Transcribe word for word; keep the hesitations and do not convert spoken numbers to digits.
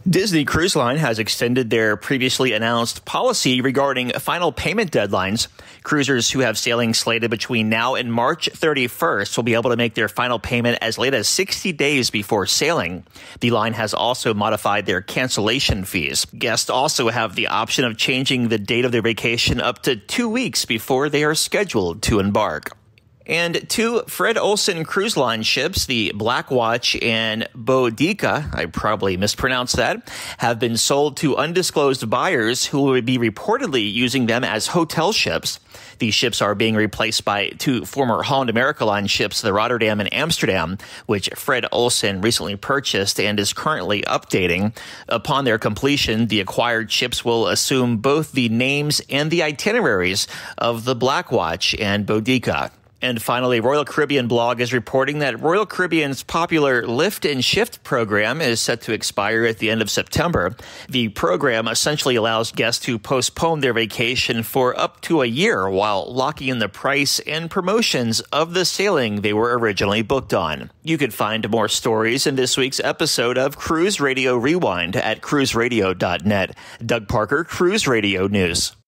Disney Cruise Line has extended their previously announced policy regarding final payment deadlines. Cruisers who have sailing slated between now and March thirty-first will be able to make their final payment as late as sixty days before sailing. The line has also modified their cancellation fees. Guests also have the option of changing the date of their vacation up to two weeks before they are scheduled to embark. And two Fred Olsen Cruise Line ships, the Blackwatch and Boudica, I probably mispronounced that, have been sold to undisclosed buyers who will be reportedly using them as hotel ships. These ships are being replaced by two former Holland America Line ships, the Rotterdam and Amsterdam, which Fred Olsen recently purchased and is currently updating. Upon their completion, the acquired ships will assume both the names and the itineraries of the Blackwatch and Boudica. And finally, Royal Caribbean blog is reporting that Royal Caribbean's popular Lift and Shift program is set to expire at the end of September. The program essentially allows guests to postpone their vacation for up to a year while locking in the price and promotions of the sailing they were originally booked on. You could find more stories in this week's episode of Cruise Radio Rewind at cruise radio dot net. Doug Parker, Cruise Radio News.